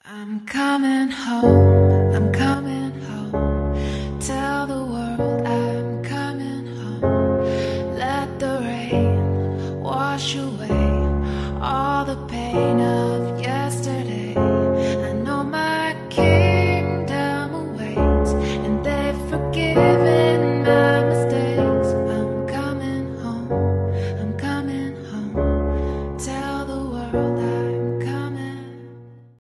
I'm coming home, I'm coming home. Tell the world I'm coming home. Let the rain wash away all the pain